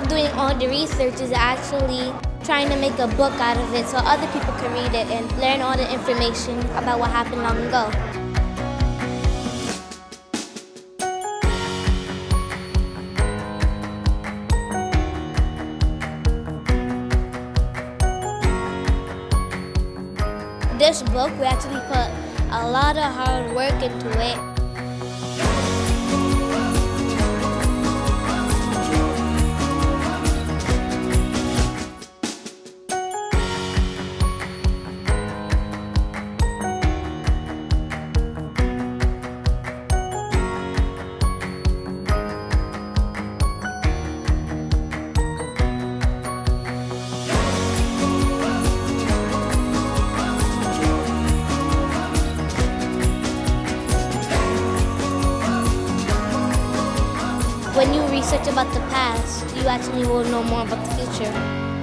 of doing all the research is actually trying to make a book out of it so other people can read it and learn all the information about what happened long ago. This book, we actually put a lot of hard work into it. When you research about the past, you actually will know more about the future.